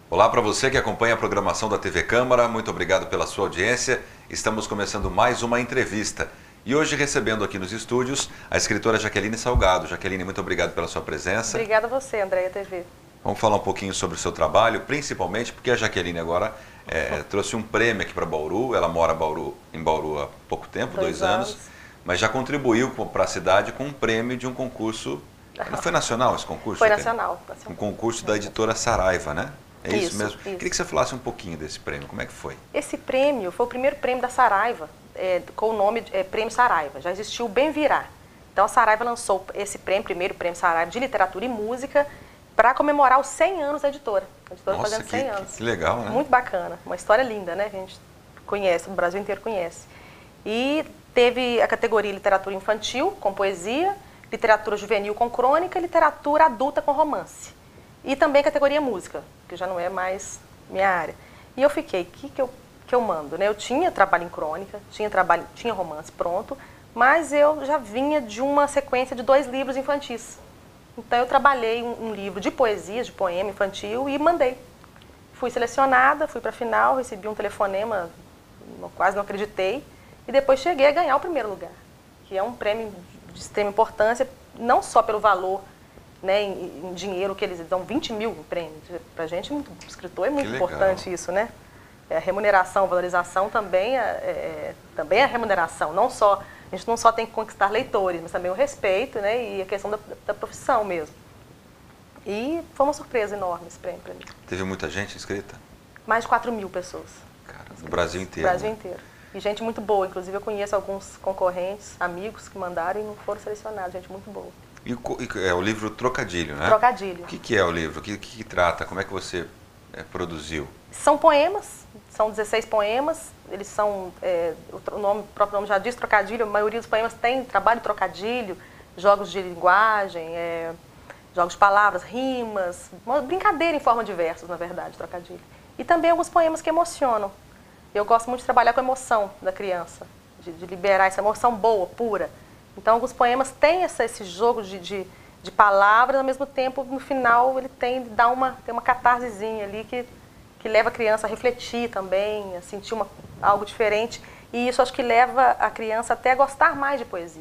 Olá para você que acompanha a programação da TV Câmara, muito obrigado pela sua audiência. Estamos começando mais uma entrevista e hoje recebendo aqui nos estúdios a escritora Jaqueline Salgado. Jaqueline, muito obrigado pela sua presença. Obrigada a você, Andréia TV. Vamos falar um pouquinho sobre o seu trabalho, principalmente porque a Jaqueline agora trouxe um prêmio aqui para Bauru. Ela mora em Bauru há pouco tempo, 2 anos, mas já contribuiu para a cidade com um prêmio de um concurso. Não foi nacional esse concurso? Foi nacional. Um concurso da editora Saraiva, né? É isso mesmo? Isso. Queria que você falasse um pouquinho desse prêmio, como é que foi? Esse prêmio foi o primeiro prêmio da Saraiva, com o nome Prêmio Saraiva. Já existiu o Bem Virá. Então a Saraiva lançou esse prêmio, primeiro prêmio Saraiva de Literatura e Música, para comemorar os 100 anos da editora. A editora Nossa, fazendo 100 anos. Que legal, né? Muito bacana. Uma história linda, né? Que a gente conhece, o Brasil inteiro conhece. E teve a categoria Literatura Infantil, com poesia, Literatura Juvenil com crônica e Literatura Adulta com romance. E também categoria música, que já não é mais minha área. E eu fiquei, o que eu mando? Né? Eu tinha trabalho em crônica, tinha romance pronto, mas eu já vinha de uma sequência de 2 livros infantis. Então eu trabalhei um livro de poesias, de poema infantil e mandei. Fui selecionada, fui para a final, recebi um telefonema, quase não acreditei, e depois cheguei a ganhar o primeiro lugar, que é um prêmio de extrema importância, não só pelo valor, né, em dinheiro, que eles dão 20 mil em prêmio. Para a gente, escritor, é muito importante isso, né? A remuneração, a valorização também também é remuneração. A gente não só tem que conquistar leitores, mas também o respeito, né, e a questão da profissão mesmo. E foi uma surpresa enorme esse prêmio para mim. Teve muita gente inscrita? Mais de 4 mil pessoas. Cara, no Brasil inteiro. No Brasil inteiro. E gente muito boa, inclusive eu conheço alguns concorrentes, amigos que mandaram e não foram selecionados, gente muito boa. E é o livro Trocadilho, né? Trocadilho. O que é o livro? O que trata? Como é que você produziu? São poemas, são 16 poemas, eles são, o próprio nome já diz, trocadilho, a maioria dos poemas tem trabalho trocadilho, jogos de linguagem, jogos de palavras, rimas, uma brincadeira em forma de versos, na verdade, trocadilho. E também alguns poemas que emocionam. Eu gosto muito de trabalhar com a emoção da criança, de liberar essa emoção boa, pura. Então, alguns poemas têm esse jogo de palavras, ao mesmo tempo, no final, ele tem uma catarsezinha ali que leva a criança a refletir também, a sentir algo diferente. E isso acho que leva a criança até a gostar mais de poesia.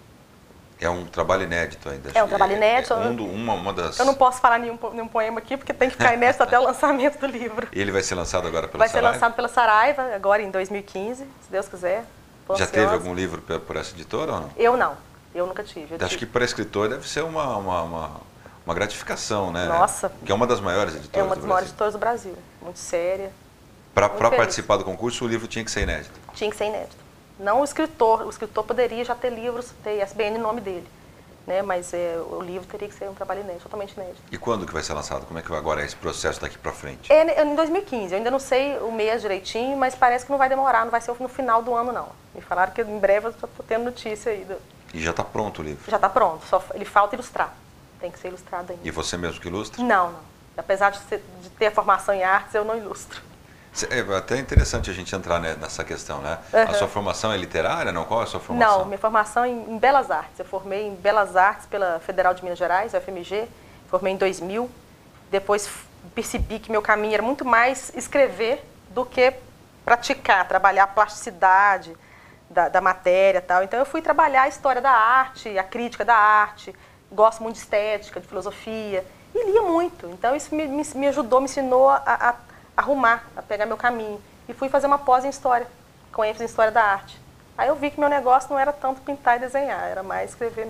É um trabalho inédito ainda. É um trabalho inédito. Uma das... Eu não posso falar nenhum poema aqui, porque tem que ficar inédito até o lançamento do livro. E ele vai ser lançado agora pela Vai Saraiva? ser lançado pela Saraiva, agora em 2015, se Deus quiser. Já teve algum livro por essa editora ou não? Eu não. Eu nunca tive. Acho que para escritor deve ser uma gratificação, né? Nossa. Que é uma das maiores editoras do Brasil. É uma das maiores editoras do Brasil. Muito séria. Para participar do concurso, o livro tinha que ser inédito? Tinha que ser inédito. Não o escritor. O escritor poderia já ter livros, ter ISBN no nome dele. Né? Mas o livro teria que ser um trabalho inédito, totalmente inédito. E quando que vai ser lançado? Como é que agora é esse processo daqui para frente? Em 2015. Eu ainda não sei o mês direitinho, mas parece que não vai demorar, não vai ser no final do ano, não. Me falaram que em breve eu estou tendo notícia aí. E já está pronto o livro? Já está pronto, ele falta ilustrar. Tem que ser ilustrado ainda. E você mesmo que ilustra? Não. Apesar de ter a formação em artes, eu não ilustro. É até interessante a gente entrar nessa questão, né? A sua formação é literária, não? Qual é a sua formação? Não, minha formação é em Belas Artes. Eu formei em Belas Artes pela Federal de Minas Gerais, UFMG. Formei em 2000. Depois percebi que meu caminho era muito mais escrever do que praticar, trabalhar a plasticidade da matéria e tal. Então eu fui trabalhar a história da arte, a crítica da arte. Gosto muito de estética, de filosofia. E lia muito. Então isso me ajudou, me ensinou a arrumar, a pegar meu caminho. E fui fazer uma pós em História, com ênfase em História da Arte. Aí eu vi que meu negócio não era tanto pintar e desenhar, era mais escrever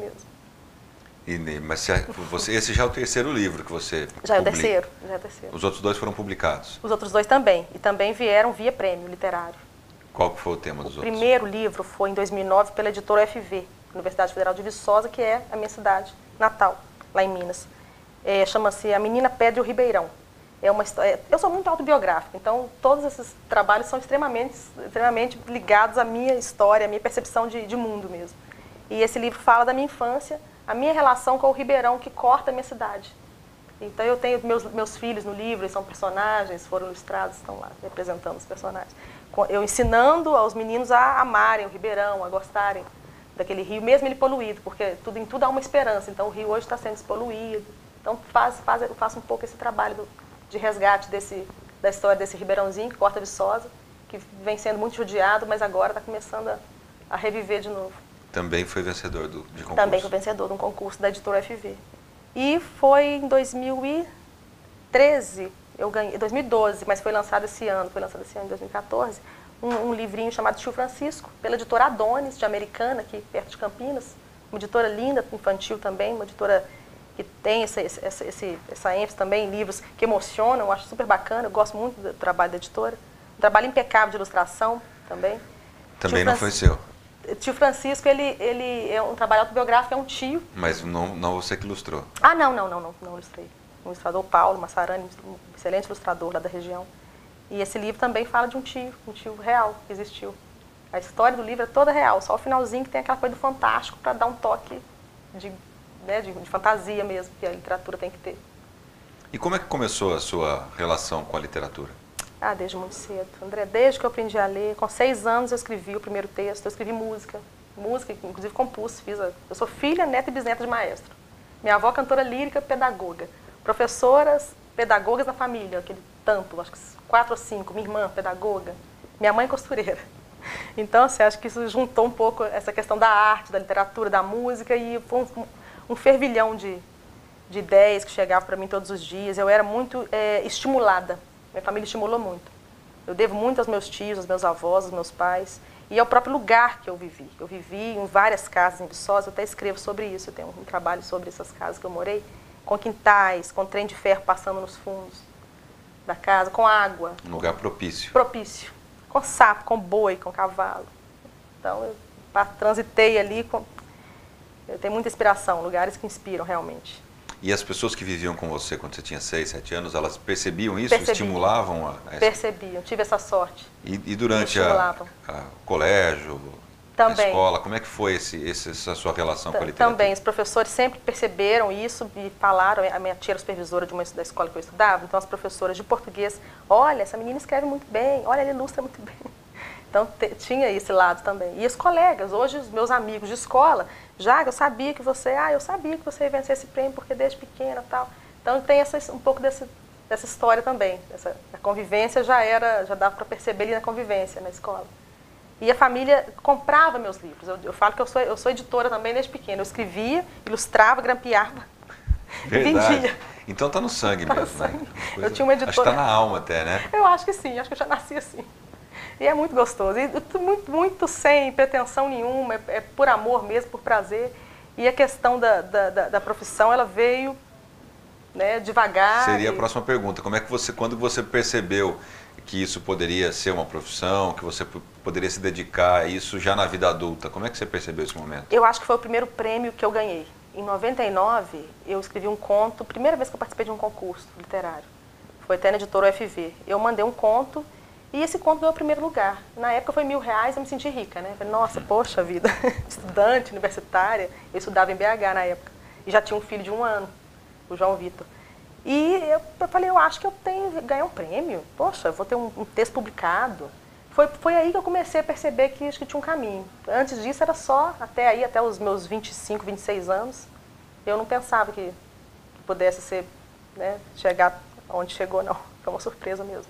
mesmo. Mas esse já é o terceiro livro que você já publica? É o terceiro, já é o terceiro. Os outros 2 foram publicados? Os outros 2 também. E também vieram via prêmio literário. Qual que foi o tema dos outros? O primeiro livro foi em 2009 pela editora UFV, Universidade Federal de Viçosa, que é a minha cidade natal, lá em Minas. Chama-se A Menina Pedro e o Ribeirão. É uma história. Eu sou muito autobiográfica, então todos esses trabalhos são extremamente ligados à minha história, à minha percepção de mundo mesmo. E esse livro fala da minha infância, a minha relação com o Ribeirão que corta a minha cidade. Então eu tenho meus filhos no livro, eles são personagens, foram ilustrados, estão lá representando os personagens. Eu ensinando aos meninos a amarem o Ribeirão, a gostarem daquele rio, mesmo ele poluído, porque em tudo há uma esperança. Então o rio hoje está sendo despoluído. Então eu faço um pouco esse trabalho de resgate da história desse Ribeirãozinho, Porta Viçosa, que vem sendo muito judiado, mas agora está começando a reviver de novo. Também foi vencedor de concurso? Também foi vencedor de um concurso da editora FV. E foi em 2013, eu ganhei, 2012, mas foi lançado esse ano, em 2014, um livrinho chamado Tio Francisco, pela editora Adonis, de Americana, aqui perto de Campinas. Uma editora linda, infantil também, uma editora que tem essa ênfase também em livros que emocionam, eu acho super bacana, eu gosto muito do trabalho da editora. Um trabalho impecável de ilustração também. Também não foi seu? Tio Francisco, ele é um trabalho autobiográfico, é um tio. Mas não você que ilustrou? Ah, não ilustrei. O ilustrador Paulo Massarani, um excelente ilustrador lá da região. E esse livro também fala de um tio real que existiu. A história do livro é toda real, só o finalzinho que tem aquela coisa do fantástico para dar um toque de fantasia mesmo, que a literatura tem que ter. E como é que começou a sua relação com a literatura? Ah, desde muito cedo. André, desde que eu aprendi a ler, com 6 anos eu escrevi o primeiro texto, eu escrevi música, inclusive compus, eu sou filha, neta e bisneta de maestro. Minha avó cantora lírica, pedagoga. Professoras, pedagogas na família, aquele tanto, acho que 4 ou 5, minha irmã, pedagoga, minha mãe costureira. Então, assim, acho que isso juntou um pouco essa questão da arte, da literatura, da música, e foi um fervilhão de ideias que chegavam para mim todos os dias. Eu era muito estimulada, minha família estimulou muito. Eu devo muito aos meus tios, aos meus avós, aos meus pais, e ao próprio lugar que eu vivi. Eu vivi em várias casas em Viçosa, eu até escrevo sobre isso, eu tenho um trabalho sobre essas casas que eu morei, com quintais, com trem de ferro passando nos fundos da casa, com água. Um lugar propício. Propício. Com sapo, com boi, com cavalo. Então, eu transitei ali, eu tenho muita inspiração, lugares que inspiram realmente. E as pessoas que viviam com você quando você tinha 6, 7 anos, elas percebiam isso? Estimulavam? Percebiam, tive essa sorte. E durante o colégio, também. A escola, como é que foi essa sua relação com a literatura? Também, os professores sempre perceberam isso e falaram, a minha tia era supervisora da escola que eu estudava, então as professoras de português, olha, essa menina escreve muito bem, olha, ela ilustra muito bem. Então tinha esse lado também. E os colegas, hoje os meus amigos de escola, eu sabia que você ia vencer esse prêmio porque desde pequena e tal. Então tem um pouco dessa história também. A convivência já dava para perceber ali na convivência na escola. E a família comprava meus livros. Eu falo que eu sou editora também desde pequena. Eu escrevia, ilustrava, grampeava e vendia. Então tá no sangue mesmo, no sangue. Né? Eu tinha uma editora. Acho que tá na alma até, né? Eu acho que sim, acho que eu já nasci assim. E é muito gostoso. E muito sem pretensão nenhuma, é por amor mesmo, por prazer. E a questão da profissão, ela veio, né, devagar. Seria a próxima pergunta. Como é que quando você percebeu que isso poderia ser uma profissão, que você poderia se dedicar a isso já na vida adulta? Como é que você percebeu esse momento? Eu acho que foi o primeiro prêmio que eu ganhei. Em 99, eu escrevi um conto, primeira vez que eu participei de um concurso literário. Foi até na editora UFV. Eu mandei um conto e esse conto ganhou o primeiro lugar. Na época foi R$1.000, eu me senti rica, né? Falei, nossa, poxa vida, estudante, universitária. Eu estudava em BH na época. E já tinha um filho de 1 ano, o João Vitor. E eu falei, eu acho que eu tenho que ganhar um prêmio. Poxa, eu vou ter um texto publicado. Foi aí que eu comecei a perceber que acho que tinha um caminho. Antes disso era só, até os meus 25, 26 anos, eu não pensava que pudesse ser, né, chegar onde chegou, não. Foi uma surpresa mesmo.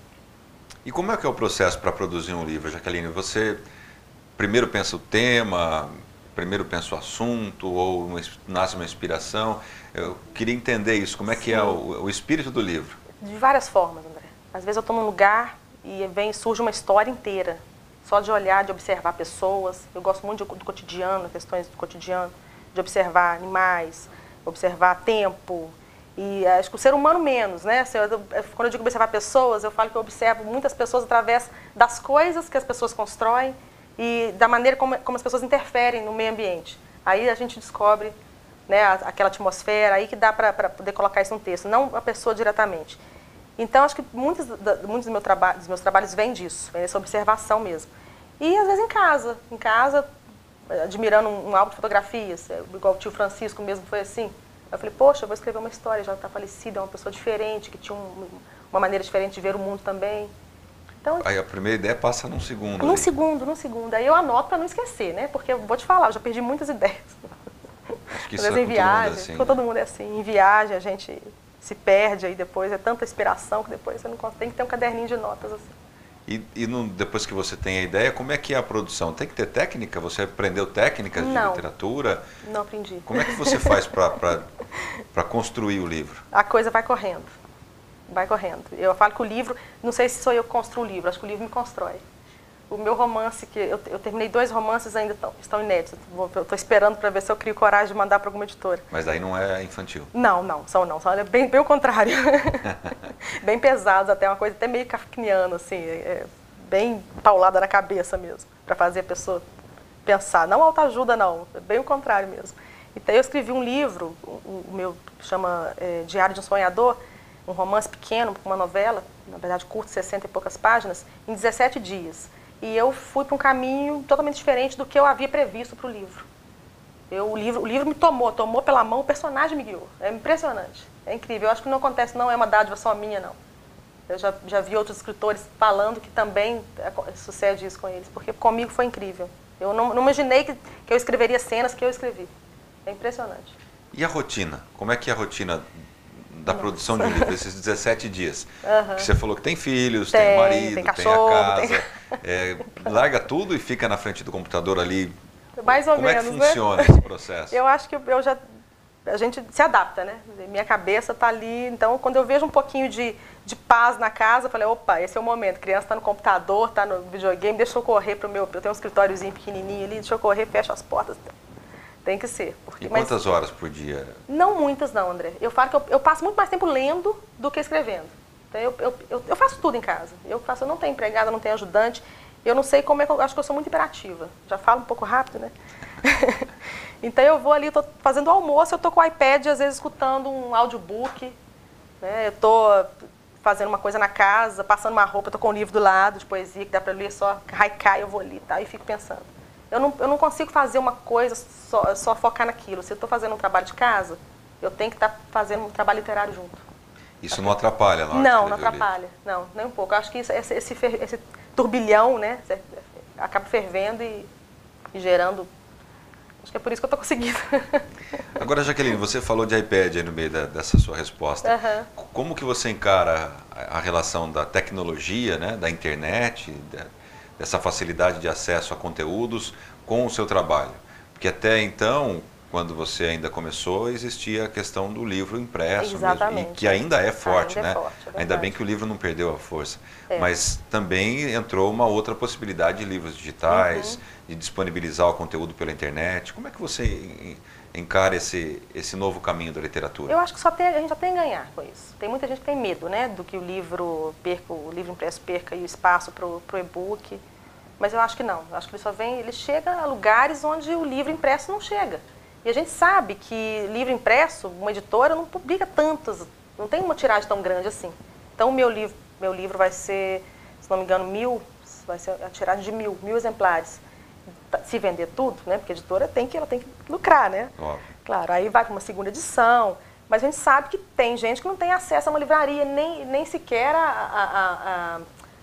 E como é que é o processo para produzir um livro, Jaqueline? Você primeiro pensa o tema, primeiro pensa o assunto, ou nasce uma inspiração? Eu queria entender isso, como é que é o espírito do livro? De várias formas, André. Às vezes eu estou num lugar e surge uma história inteira, só de olhar, de observar pessoas. Eu gosto muito do cotidiano, questões do cotidiano, de observar animais, observar tempo. E acho que o ser humano menos, né? Quando eu digo observar pessoas, eu falo que eu observo muitas pessoas através das coisas que as pessoas constroem e da maneira como as pessoas interferem no meio ambiente. Aí a gente descobre, né, aquela atmosfera, aí que dá para poder colocar isso no texto, não a pessoa diretamente. Então, acho que muitos dos meus trabalhos vêm disso, vem dessa observação mesmo. E, às vezes, em casa, admirando um álbum de fotografias, igual o tio Francisco mesmo foi assim. Eu falei, poxa, eu vou escrever uma história, já está falecida, é uma pessoa diferente, que tinha uma maneira diferente de ver o mundo também. Então, aí a primeira ideia passa num segundo. Num segundo. Aí eu anoto para não esquecer, né? Porque eu vou te falar, eu já perdi muitas ideias. Acho que isso é com todo mundo assim. Com todo mundo é assim. Em viagem a gente se perde aí depois, é tanta inspiração que depois você não consegue, tem que ter um caderninho de notas assim. Depois que você tem a ideia, como é que é a produção? Tem que ter técnica? Você aprendeu técnicas de literatura? Não aprendi. Como é que você faz para construir o livro? A coisa vai correndo. Vai correndo. Eu falo que o livro, não sei se sou eu que construo o livro, acho que o livro me constrói. O meu romance, que eu terminei 2 romances ainda estão inéditos. Eu estou esperando para ver se eu crio coragem de mandar para alguma editora. Mas daí não é infantil? Não. São bem o contrário. Bem pesados, até uma coisa até meio kafkiana, assim, bem paulada na cabeça mesmo, para fazer a pessoa pensar. Não autoajuda, não, é bem o contrário mesmo. Então eu escrevi um livro, o meu chama Diário de um Sonhador, um romance pequeno, uma novela, na verdade curto, 60 e poucas páginas, em 17 dias. E eu fui para um caminho totalmente diferente do que eu havia previsto para o livro. O livro me tomou pela mão, o personagem me guiou. É impressionante, é incrível. Eu acho que não acontece, não é uma dádiva só minha, não. Eu já vi outros escritores falando que também sucede isso com eles, porque comigo foi incrível. Eu não imaginei que eu escreveria cenas que eu escrevi. É impressionante. E a rotina? Como é que é a rotina da produção de um livro, esses 17 dias? Que você falou que tem filhos, tem marido, tem cachorro, tem a casa, larga tudo e fica na frente do computador ali. Mais ou menos, como é que funciona esse processo? Eu acho que a gente se adapta, né? Minha cabeça está ali, então quando eu vejo um pouquinho de paz na casa, eu falei, opa, esse é o momento, a criança está no computador, está no videogame, deixa eu correr para o meu, eu tenho um escritóriozinho pequenininho ali, deixa eu correr, fecho as portas. Tem que ser. E quantas horas por dia? Não muitas não, André. Eu falo que eu passo muito mais tempo lendo do que escrevendo. Então, eu faço tudo em casa. Eu não tenho empregada, não tenho ajudante. Eu não sei como é que eu acho que eu sou muito hiperativa. Já falo um pouco rápido, né? Então eu vou ali, estou fazendo almoço, eu estou com o iPad, às vezes escutando um audiobook, né? Eu estou fazendo uma coisa na casa, passando uma roupa, estou com um livro do lado de poesia que dá para ler só haikai, eu vou ali, tá? E fico pensando. Eu não consigo fazer uma coisa, só focar naquilo. Se eu estou fazendo um trabalho de casa, eu tenho que estar fazendo um trabalho literário junto. Isso não atrapalha na hora Não, não atrapalha. Não, nem um pouco. Eu acho que esse turbilhão, né, acaba fervendo e gerando. Acho que é por isso que eu estou conseguindo. Agora, Jaqueline, você falou de iPad aí no meio dessa sua resposta. Como que você encara a relação da tecnologia, né, da internet, dessa facilidade de acesso a conteúdos com o seu trabalho? Porque até então, quando você ainda começou, existia a questão do livro impresso mesmo, e que ainda é forte, né? Ainda bem que o livro não perdeu a força. Mas também entrou uma outra possibilidade de livros digitais, de disponibilizar o conteúdo pela internet. Como é que você encara esse novo caminho da literatura? Eu acho que a gente só tem a ganhar com isso. Tem muita gente que tem medo, né, do que o livro impresso perca e o espaço para o e-book. Mas eu acho que não. Eu acho que ele chega a lugares onde o livro impresso não chega. E a gente sabe que livro impresso, uma editora não publica tantos, não tem uma tiragem tão grande assim. Então o meu livro vai ser, se não me engano, vai ser a tiragem de 1.000 exemplares. Se vender tudo, né? Porque a editora ela tem que lucrar, né? Claro, aí vai para uma segunda edição, mas a gente sabe que tem gente que não tem acesso a uma livraria, nem sequer a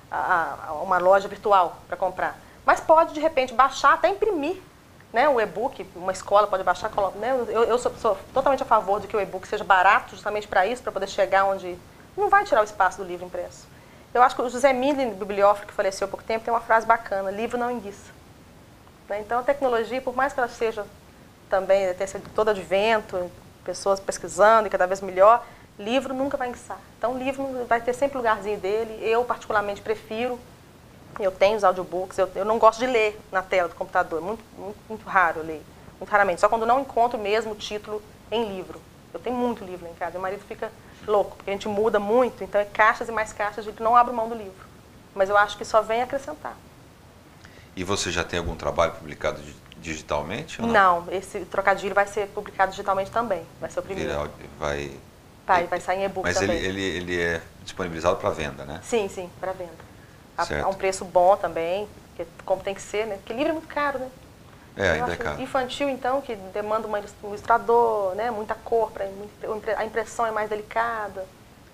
uma loja virtual para comprar. Mas pode, de repente, baixar, até imprimir, né, o e-book, uma escola pode baixar, né? Eu sou totalmente a favor de que o e-book seja barato, justamente para isso, para poder chegar onde não vai tirar o espaço do livro impresso. Eu acho que o José Milne, bibliófilo, que faleceu há pouco tempo, tem uma frase bacana: livro não enguiça. Né? Então a tecnologia, por mais que ela seja também, tenha sido todo advento, pessoas pesquisando e cada vez melhor, livro nunca vai enguiçar. Então o livro vai ter sempre o lugarzinho dele. Eu particularmente prefiro. Eu tenho os audiobooks, eu não gosto de ler na tela do computador, muito raro eu leio, muito raramente, só quando não encontro mesmo o título em livro. Eu tenho muito livro lá em casa, meu marido fica louco, porque a gente muda muito, então é caixas e mais caixas, de que não abro mão do livro. Mas eu acho que só vem acrescentar. E você já tem algum trabalho publicado digitalmente? Ou não, esse Trocadilho vai ser publicado digitalmente também, vai ser o primeiro. Vai sair em e-book também. Mas ele é disponibilizado para venda, né? Sim, para venda. A um preço bom também, como tem que ser, né? Porque livro é muito caro, né? Ainda é caro. Infantil, então, que demanda um ilustrador, né? Muita cor, a impressão é mais delicada.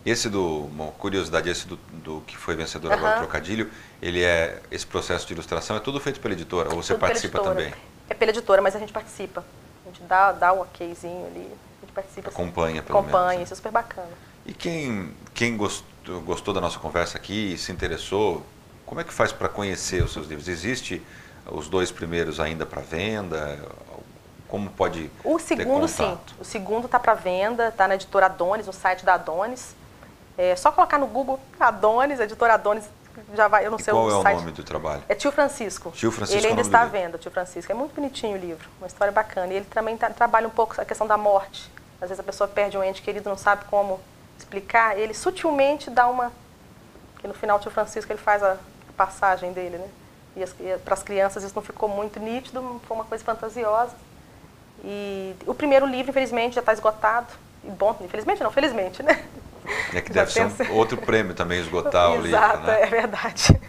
Uma curiosidade, esse do que foi vencedor agora do Trocadilho, esse processo de ilustração é tudo feito pela editora, ou você participa também? É pela editora, mas a gente participa. A gente dá o okzinho ali, a gente participa. Acompanha, pelo menos. Isso é super bacana. E quem gostou da nossa conversa aqui, se interessou, como é que faz para conhecer os seus livros? Existe os 2 primeiros ainda para venda? Como pode O segundo, sim. O segundo está para venda, está na editora Adonis, no site da Adonis. É só colocar no Google Adonis, editora Adonis, já vai, eu não sei o site. Qual é o nome do trabalho? É Tio Francisco. Tio Francisco. Ele ainda está à venda, Tio Francisco. É muito bonitinho o livro, uma história bacana. E ele também trabalha um pouco a questão da morte. Às vezes a pessoa perde um ente querido, não sabe como explicar. Ele sutilmente dá uma... que no final o Tio Francisco ele faz a passagem dele, né? E para as crianças isso não ficou muito nítido, foi uma coisa fantasiosa. E o primeiro livro, infelizmente, já está esgotado. E bom, infelizmente não, felizmente, né? É que deve ser outro prêmio também esgotar o livro, Exato, né? É verdade.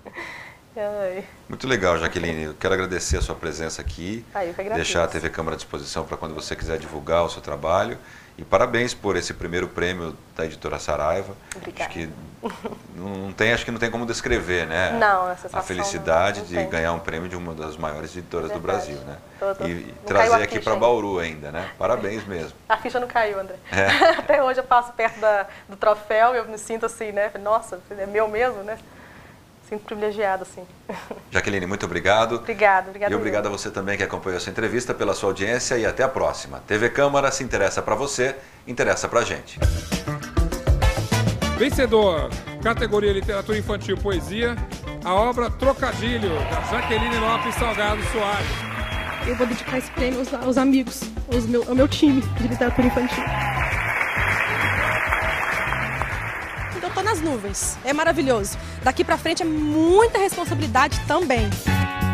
Muito legal, Jaqueline. Eu quero agradecer a sua presença aqui. Eu que agradeço. Deixar a TV Câmara à disposição para quando você quiser divulgar o seu trabalho. E parabéns por esse primeiro prêmio da editora Saraiva. Obrigada. Acho que não tem como descrever, né? Não, a sensação, a felicidade não de tem. ganhar um prêmio de uma das maiores editoras do Brasil, né? E não trazer aqui para Bauru ainda, né? Parabéns mesmo. A ficha não caiu, André. Até hoje eu passo perto do troféu e eu me sinto assim, né? Nossa, é meu mesmo, né? Sinto privilegiado, assim. Jaqueline, muito obrigado. Obrigado. E obrigado a você também que acompanhou essa entrevista, pela sua audiência e até a próxima. TV Câmara, se interessa para você, interessa para a gente. Vencedor, categoria Literatura Infantil Poesia, a obra Trocadilho, da Jaqueline Lopes Salgado Soares. Eu vou dedicar esse prêmio aos amigos, ao meu time de literatura infantil. Eu tô nas nuvens, é maravilhoso. Daqui pra frente é muita responsabilidade também.